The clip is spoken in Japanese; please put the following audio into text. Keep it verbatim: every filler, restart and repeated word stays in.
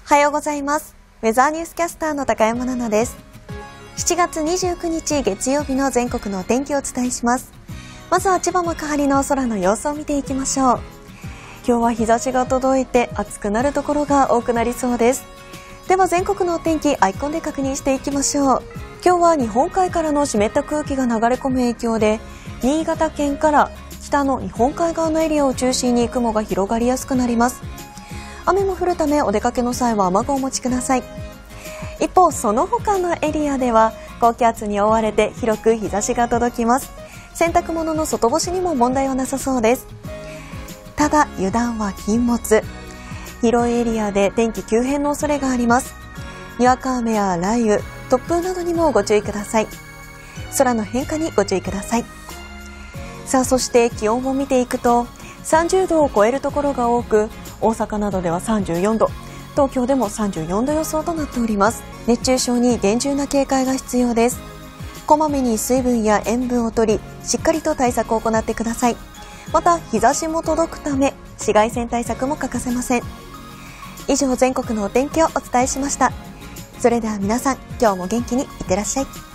おはようございます。ウェザーニュースキャスターの高山奈々です。しちがつにじゅうくにち月曜日の全国のお天気をお伝えします。まずは千葉幕張の空の様子を見ていきましょう。今日は日差しが届いて暑くなるところが多くなりそうです。では全国のお天気アイコンで確認していきましょう。今日は日本海からの湿った空気が流れ込む影響で、新潟県から北の日本海側のエリアを中心に雲が広がりやすくなります。雨も降るためお出かけの際は雨具をお持ちください。一方、その他のエリアでは高気圧に覆われて広く日差しが届きます。洗濯物の外干しにも問題はなさそうです。ただ油断は禁物。広いエリアで天気急変の恐れがあります。にわか雨や雷雨、突風などにもご注意ください。空の変化にご注意ください。さあ、そして気温を見ていくとさんじゅうどを超えるところが多く、大阪などではさんじゅうよんど、東京でもさんじゅうよんど予想となっております。熱中症に厳重な警戒が必要です。こまめに水分や塩分を取り、しっかりと対策を行ってください。また日差しも届くため紫外線対策も欠かせません。以上、全国のお天気をお伝えしました。それでは皆さん、今日も元気にいってらっしゃい。